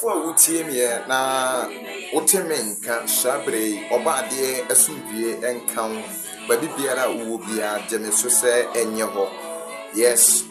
Tiafo a wotie me na woteme nka shabre obade asumdue enka wo ba bibiara wo bia geme so se enye ho. Yes,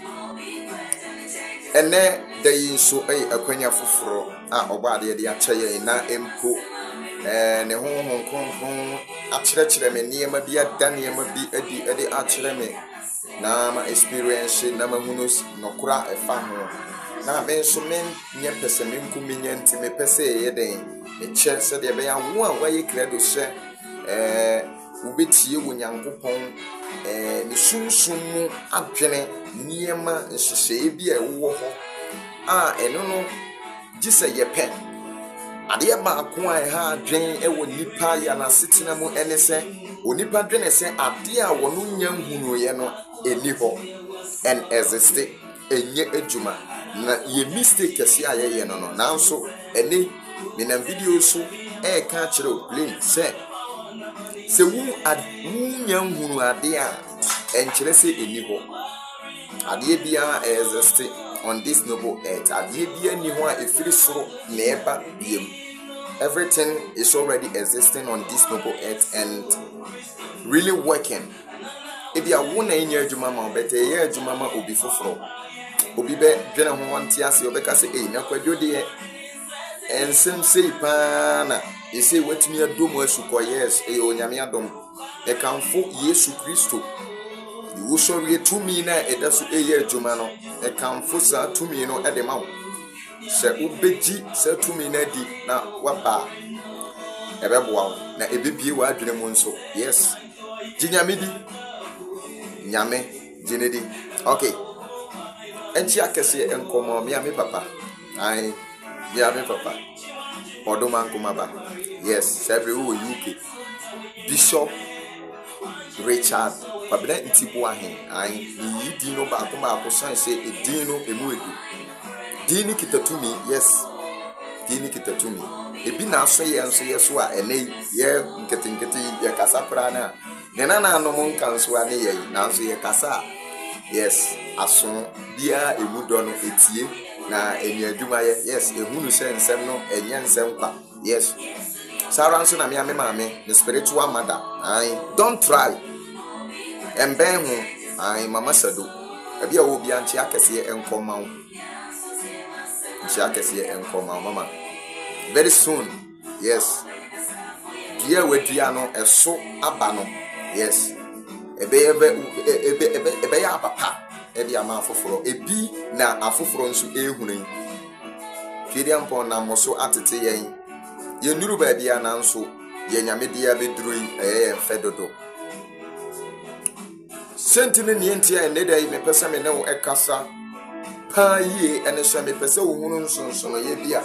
ene dayi so akwanya foforo a obade de akyeye na empo ne honhom kronkron akyerɛkyerɛ me niema bi ada niema bi adi akyerɛ me na ma experience na ma hunu nokora efa ho na me so men nye pese me nkumi nye nti me pese ye den me che se de be ya wo a waye credo hye ubetie wo Nyankopɔn ne sunsun mu adwene niema nhyehyɛ bi a wo ho a eno no gise ye pɛ ade ba ko a ha adwen wo nipa ya na setina mu ene se onipa dwene se ade a wo no nya hunu ye no eni ho en existe enye adwuma na ye mistake kesi ayeye no no nanso ene na video so ka kire plain se wu nya hunu ade a enkire se eni ho ade bia existe on this noble earth ade bia ni ho a efiri soro na eba biem. Everything is already existing on this noble earth and really working. If you are one in your jumama, better year jumama obi foforo. Obi be dwena ho wanti ase obeka se na kwadwo de en sem sei pana e sei watumi adom asuko yes onyame adom e kanfo Yesu Kristo wo sori tumi na edaso eye adwuma no e kanfo sa tumi no e de ma wo se ubeji se tumi na di na waba ebeboa na ebibie wa adwene mu nso yes jinyame di nyame jinedi. Okay, enchi akese enkomo me papa ai me papa odoma nkomaba yes every who UK Bishop Richard Kwabena Ntibu ahe ai yi di no ba ko san se edin no emu edu dini kitatumi yes dini kitatumi ebi na aso ye nso yeso a ene ye nketenkete ye kasa pra na ne na no mon kanso ane ye na nso ye kasa yes aso bia emudo no etie na eni adwuma ye yes ehunu se nsem no enye nsem kwa yes sara nso na me maame the spiritual mother ai don't try emben hu ai mama sado ebi a wo bia nchi akese enkoma wo mama very soon yes dia wedua no eso aba no yes ebe ya papa ebi ama afoforo ebi na afoforo nso ehunu kidi ampo na moso atete ye nduru ba bia na nso ye nyame dia beduru ye fedodo sentine ni entia enedai me pesa me ne wo ekasa pa ye ene so me pese wo hunu nsonsono ye bia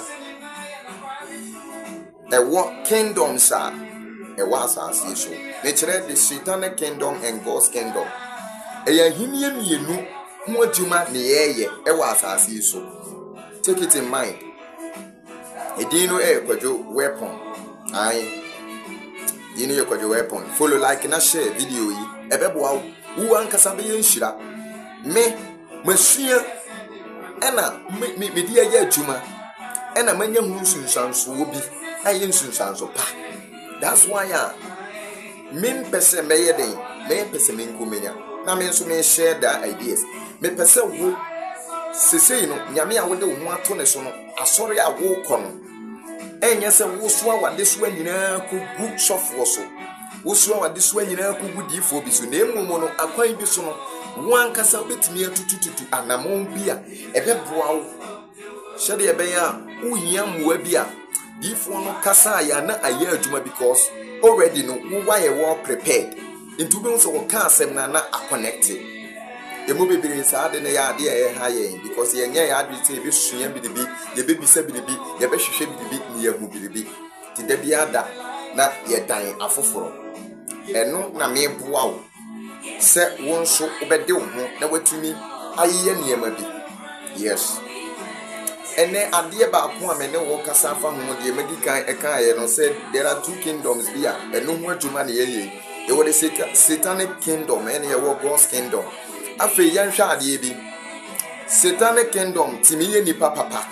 ewo kingdoms a ewo asase so me kire the satanic kingdom and God's kingdom eya himie mienu ho adwuma ne ye ewo asase so take it in mind edino kwadwo weapon ai dino ye kwadwo weapon follow like na share video yi ebeboa wo ankasa be yenhira me masua ena me dia ya adwuma ena manya hu nsunsanso obi aye nsunsanso pa that's why me pese meye den me pese me nkomenya na me nso me share that ideas me pese wo sesei no nyame a wo de wo ato ne so no asori a wo kono enye se wo so awade so anyina ko gu sofo so wo so awade so anyina ko gu difo bi so na emu no akwan bi so no wan kasa obetimi atutututu anamon bia ebeboa wo shede ebeya uhia mwa bia difo no kasa ya na aye adwuma because already no wo why well prepared into be so ka asem na connect emu bebere sa de na ya de e ha ye because ye nya ya de te be suya bidibi ye be bisa bidibi ye be hwehwe bidibi ni ye hu bidibi ti da bia da na ye dan afoforo eno na me boa wo se won so obede wo ho na watumi aye niema bi yes ene ade ba ko amene wo kasa fa ho de medical eka ye no said there are two kingdoms bia eno ho adwuma na ye wo the satanic kingdom ene ye wo God's kingdom afi yan hwa ade bi satanic kingdom timi ye nipa papa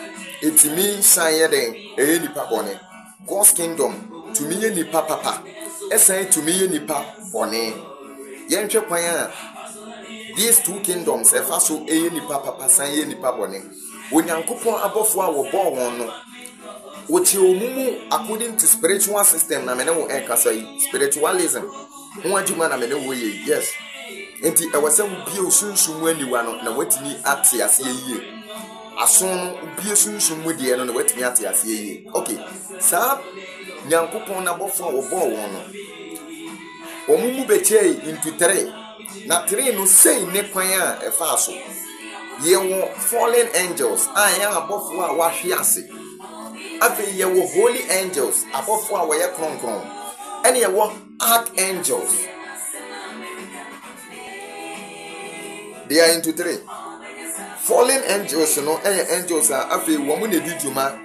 etimi san den nipa bone. God's kingdom to me nipa papa esan to me nipa bone. Yenhwe kwan a these two kingdoms efa so nipa papa san nipa bone. Onyankopon abofo a wo bo won no wochi omumu according to spiritual system na me ne wo ekasa yi spiritualism ho adwuma na me ne wo ye. Yes, enti ewase wo bie osunsun aniwa no na watimi ate ase yie ason bie sunsun mu de no na watimi ate ase yie. Okay, sa nyankopon na bofo wo bo won no omumu beche into 3 na 3 no sei ne kwan a efa so ye wo fallen angels ya abofo a wahwe ase afi ye wo holy angels abofo a woye kronkron ene ye wo archangels. They are into 3. Fallen angels no angels are afi wo mu na di djuma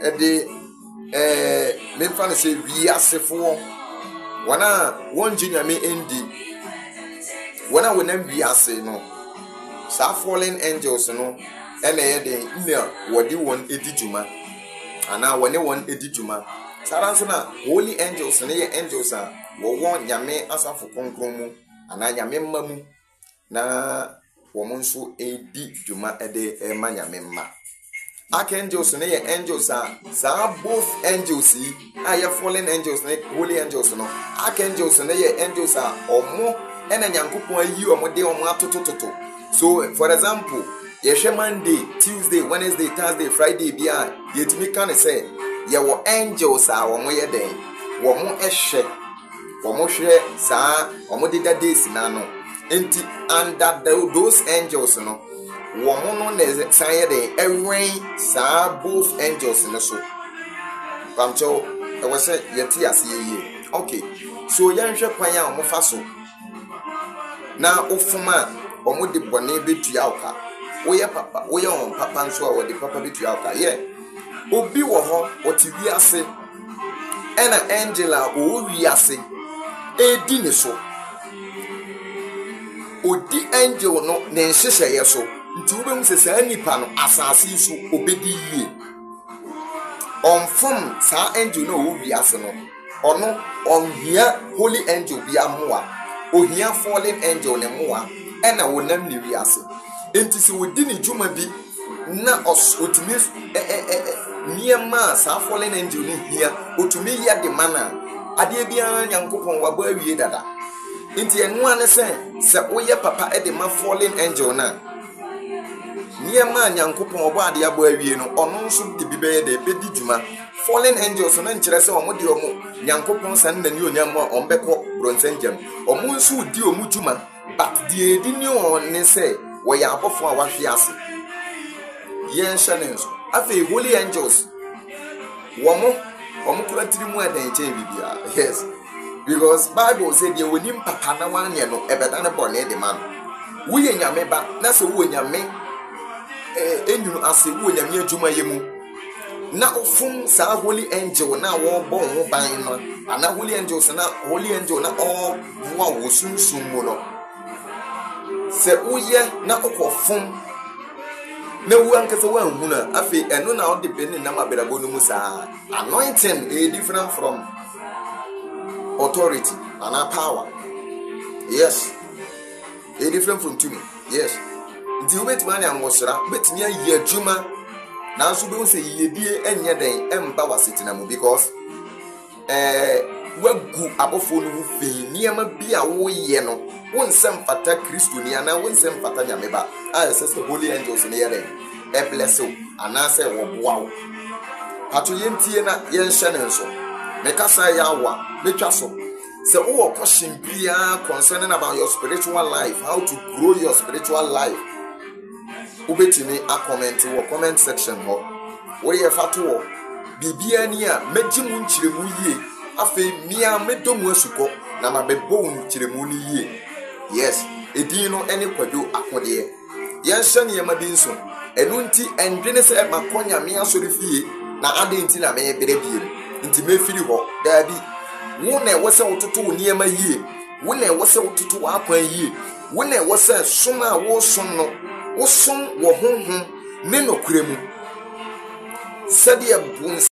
me mfa na se wi asefo wana won jinyame endi wana wonam wi ase no sa fallen angels no ene ye den ina wodi won edi djuma ana wone won edi djuma saranso na holy angels ne ye angels a wo won nyame asafo konkron mu ana nyame mamu na wo monso edi djuma ede ma nyame ma. Archangels ne ye angels a sa both angels yi aye fallen angels ne holy angels no archangels ne ye angels a omo ena nyankopon ayi omo de omo atotototo. So for example, yeshe Monday, Tuesday, Wednesday, Thursday, Friday bia yetimi kan say ye wo angels a omo ye den wo mo ehwe wo mo hwe sa omo de that days na no enti under those angels no woman no ne say dey every sa both angels in so pamcho e was say yeti aseye. Okay, so yanhwe kwan a omo fa so na ofuma omo de bone betua oka woye papa woye on papa nso a wode papa betua oka ye obi wo ho oti wi ase ena angela o wi ase edi ne so odi angel no ne nhyehyɛ ye so nti wobem se saa nipa no asase so obedi yie onfom saa angel no wo wiase no ono onhia holy angel bia moa ohia fallen angel ne moa ena wonam ne wiase enti se wodi ne dwuma bi na otumi niema saa fallen angel ne hia otumi ya de mana ade bia nyankopon wabo awie dada enti enu ane se woye papa e de ma fallen angel na niema nyankopon obo ade abo awie no ono nso de bibe de bedi djuma fallen angels no nkyere se omo de omo nyankopon san na ni onyam ombeko bronsenjam omo nso di omo djuma but de edi ni on se wo ya abofo a wahwe ase yen shanens afi holy angels omo kura tirimu adan che bibia. Yes, because Bible said ye wonim papa na wanye no ebeda ne bone de man wo ye nyame ba na se wo nyame enyunu ase wo nyame adwuma yemu na ofum sa holy angel na wo bo ho ban no ana holy angels na holy angel na o wo sunsun mu no se uye na okofum na wu ankasa wa huna afi eno na o depend na maberabo no mu sa anointing is different from authority and power. Yes, it's different from to me. Yes, the way man and was bet me a year juma now so don't say ye die enya den emba wasitina mu because wagu abofo no fe niam bia wo ye no wonsem fata Kristo ni ana wonsem fata nyameba a say holy angels ne ye den e bless you ana say wo boa wo pato yentie na yen hye ne nso mekasa ya wa metwa so say o question bia concerning about your spiritual life, how to grow your spiritual life. Ubetimi a comment wo comment section ho wo ye fato wo bibia ni a mejimu nchiremu yie afi mia medomu asuko na mabebo nchiremu ni yie. Yes, edin no ene kwado akode yen hye ne yema bi nso enu nti endwene se makonya me asori fie na ade nti na me bere bie nti mefiri ho da bi wona wose wototo niema yie wona wose wototo akwan yie wona wose som a wo som no wo som wo honhom ne nokuremu sɛdeɛ